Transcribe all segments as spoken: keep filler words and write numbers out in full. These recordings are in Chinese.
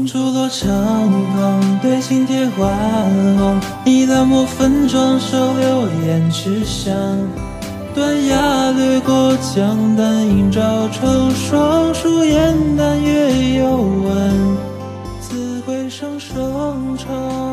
出落长虹，对镜贴花红，你的墨粉妆手留胭脂香。断崖掠过江南映照成双，树烟淡月幽闻，自归声声唱。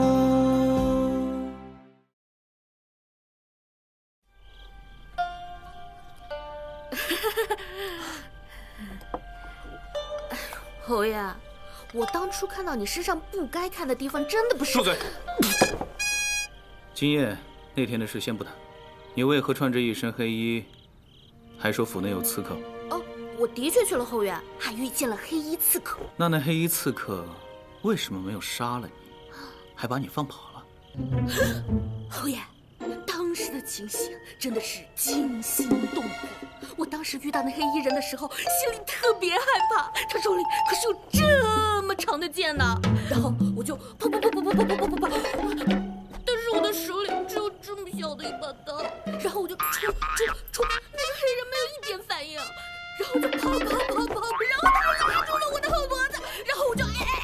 侯爷，我当初看到你身上不该看的地方，真的不是。 住嘴！今夜那天的事先不谈，你为何穿着一身黑衣，还说府内有刺客？ 哦，我的确去了后院，还遇见了黑衣刺客。 那那黑衣刺客为什么没有杀了你，还把你放跑了？ 侯爷，当时的情形真的是惊心动魄。我当时遇到那黑衣人的时候，心里特别害怕，他手里可是有这么长的剑呢。然后我就啪啪啪啪啪啪啪啪啪啪，但是我的手里只有这么小的一把刀。然后我就冲冲冲，那个黑人没有一点反应。然后我就啪啪啪啪，然后他就勒住了我的后脖子，然后我就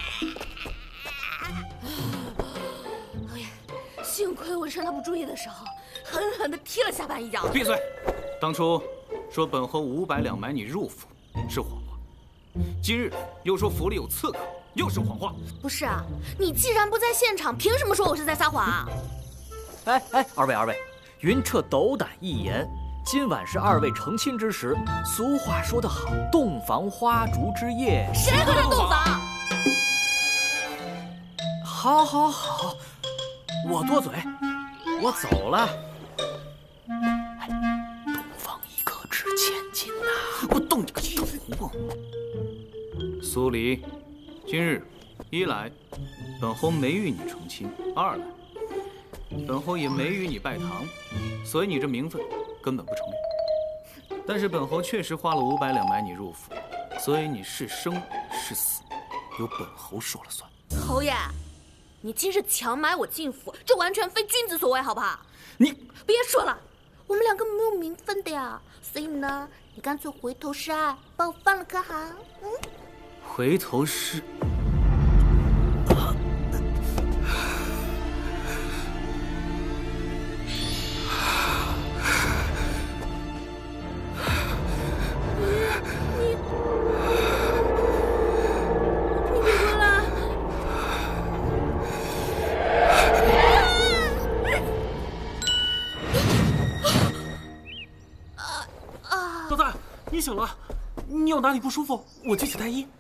哎，侯爷，幸亏我趁他不注意的时候，狠狠地踢了下巴一脚。 闭嘴！当初说本侯五百两买你入府是谎话，今日又说府里有刺客，又是谎话。 不是啊，你既然不在现场，凭什么说我是在撒谎啊？ 哎哎，二位二位，云彻斗胆一言，今晚是二位成亲之时。俗话说得好，洞房花烛之夜。 谁和人洞房？ 好，好，好，我多嘴，我走了。哎，东方一刻值千金呐！ 我动你个头！苏黎，今日一来，本侯没与你成亲；二来，本侯也没与你拜堂，所以你这名分根本不成立。但是本侯确实花了五百两买你入府，所以你是生是死，由本侯说了算。 侯爷，你今日强买我进府，这完全非君子所为，好不好？ 你别说了，我们两个没有名分的呀，所以呢，你干脆回头是岸，把我放了可好？嗯， 回头是。 你醒了，你有哪里不舒服？我去取太医。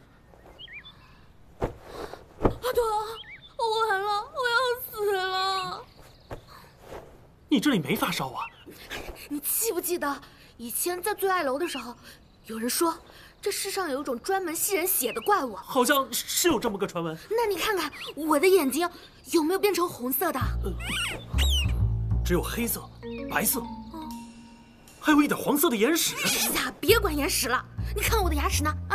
阿朵，我完了，我要死了！ 你这里没发烧啊？ 你记不记得以前在醉爱楼的时候，有人说这世上有一种专门吸人血的怪物？ 好像是有这么个传闻。 那你看看我的眼睛有没有变成红色的？ 呃，只有黑色、白色。还有一点黄色的眼屎。 哎呀，别管眼屎了，你看我的牙齿呢？啊！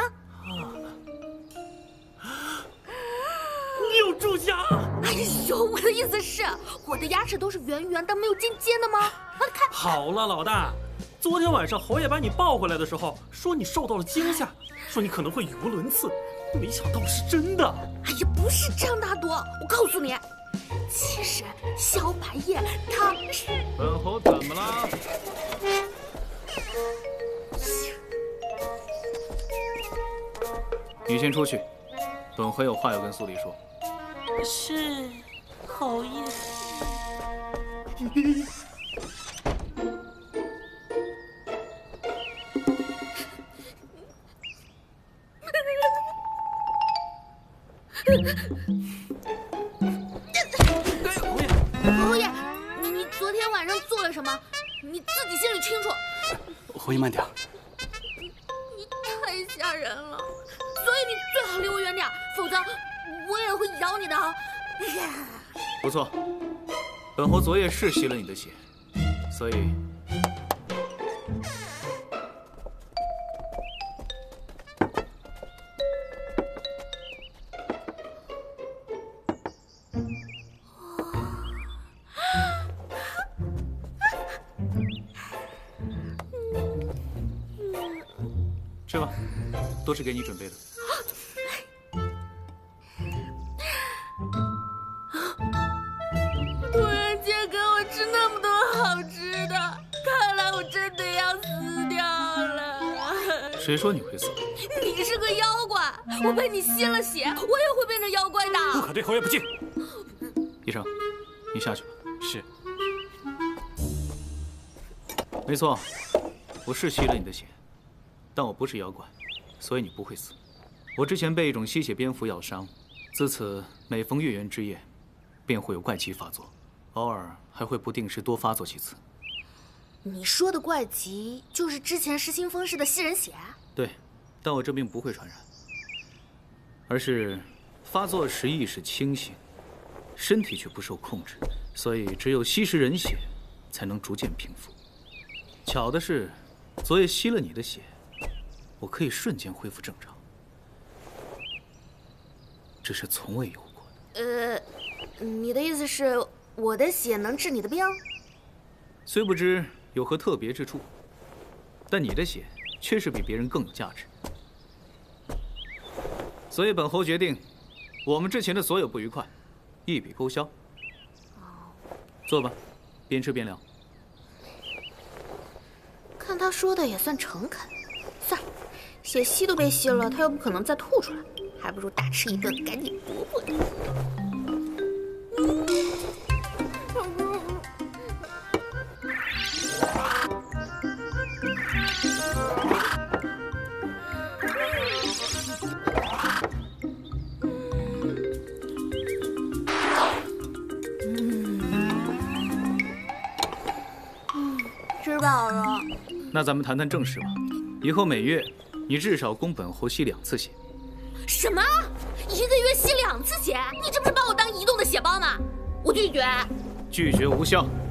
你有蛀牙？ 哎呦，我的意思是，我的牙齿都是圆圆的，没有尖尖的吗？啊，看。 好了，老大，昨天晚上侯爷把你抱回来的时候，说你受到了惊吓，说你可能会语无伦次，没想到是真的。 哎呀，不是这样的，阿朵，我告诉你。其实小百叶他是…… 本侯怎么了？你先出去，本侯有话要跟苏黎说。 是，侯爷。 侯爷，你你昨天晚上做了什么？你自己心里清楚。 侯爷慢点。 你你太吓人了，所以你最好离我远点，否则我也会咬你的啊！ 不错，本侯昨夜是吸了你的血，所以。吃吧，都是给你准备的。 谁说你会死？ 你是个妖怪，我被你吸了血，我也会变成妖怪的。 不可对侯爷不敬。 医生，你下去吧。 是。 没错，我是吸了你的血，但我不是妖怪，所以你不会死。我之前被一种吸血蝙蝠咬伤，自此每逢月圆之夜，便会有怪疾发作，偶尔还会不定时多发作几次。 你说的怪疾，就是之前失心疯似的吸人血？ 对，但我这病不会传染，而是发作时意识清醒，身体却不受控制，所以只有吸食人血，才能逐渐平复。巧的是，昨夜吸了你的血，我可以瞬间恢复正常，这是从未有过的。呃，你的意思是我的血能治你的病？ 虽不知有何特别之处，但你的血确实比别人更有价值。所以本侯决定，我们之前的所有不愉快，一笔勾销。坐吧，边吃边聊。 看他说的也算诚恳。算了，血吸都被吸了，他又不可能再吐出来，还不如大吃一顿，赶紧补补他。 吃饱了。 那咱们谈谈正事吧。以后每月，你至少供本侯吸两次血。 什么？一个月吸两次血？你这不是把我当移动的血包吗？我拒绝。 拒绝无效。